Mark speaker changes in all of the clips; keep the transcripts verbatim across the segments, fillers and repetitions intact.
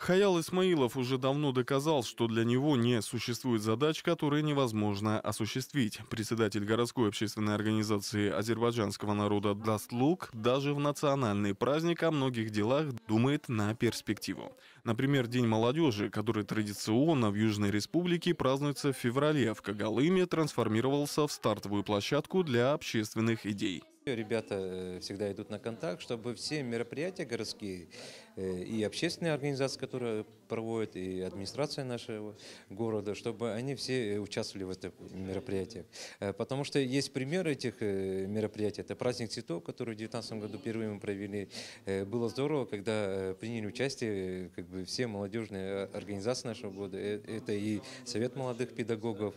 Speaker 1: Хаял Исмаилов уже давно доказал, что для него не существует задач, которые невозможно осуществить. Председатель городской общественной организации азербайджанского народа Дастлук даже в национальный праздник о многих делах думает на перспективу. Например, День молодежи, который традиционно в Южной Республике празднуется в феврале, в Когалыме трансформировался в стартовую площадку для общественных идей.
Speaker 2: Ребята э, всегда идут на контакт, чтобы все мероприятия городские э, и общественные организации, которые проводят, и администрация нашего города, чтобы они все участвовали в этих мероприятиях. Э, Потому что есть пример этих э, мероприятий. Это праздник цветов, который в две тысячи девятнадцатом году впервые мы провели. Э, Было здорово, когда э, приняли участие э, как бы все молодежные организации нашего города. Э, Это и Совет молодых педагогов,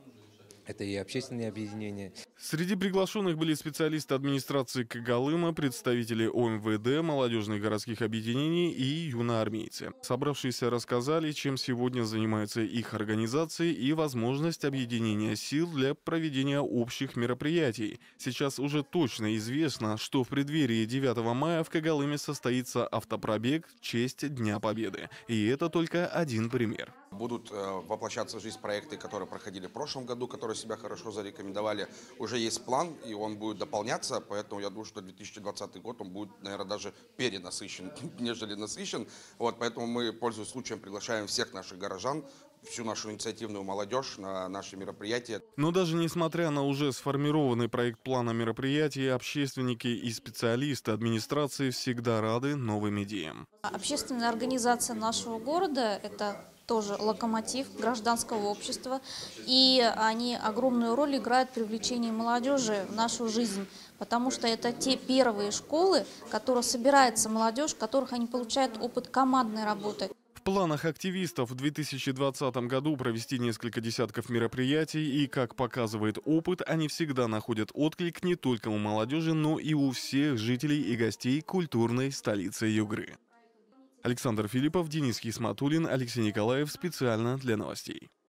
Speaker 2: это и общественные объединения.
Speaker 1: Среди приглашенных были специалисты администрации Когалыма, представители О М В Д, молодежных городских объединений и юноармейцы. Собравшиеся рассказали, чем сегодня занимаются их организации и возможность объединения сил для проведения общих мероприятий. Сейчас уже точно известно, что в преддверии девятого мая в Когалыме состоится автопробег в честь Дня Победы. И это только один пример.
Speaker 3: Будут э, воплощаться в жизнь проекты, которые проходили в прошлом году, которые себя хорошо зарекомендовали. Уже есть план, и он будет дополняться, поэтому я думаю, что две тысячи двадцатый год он будет, наверное, даже перенасыщен, нежели насыщен. Вот, поэтому мы, пользуясь случаем, приглашаем всех наших горожан, всю нашу инициативную молодежь на наши мероприятия.
Speaker 1: Но даже несмотря на уже сформированный проект плана мероприятий, общественники и специалисты администрации всегда рады новым идеям.
Speaker 4: Общественная организация нашего города – это тоже локомотив гражданского общества, и они огромную роль играют в привлечении молодежи в нашу жизнь, потому что это те первые школы, которые собирается молодежь, в которых они получают опыт командной работы.
Speaker 1: В планах активистов в две тысячи двадцатом году провести несколько десятков мероприятий, и, как показывает опыт, они всегда находят отклик не только у молодежи, но и у всех жителей и гостей культурной столицы Югры. Александр Филиппов, Денис Хисматуллин, Алексей Николаев. Специально для новостей.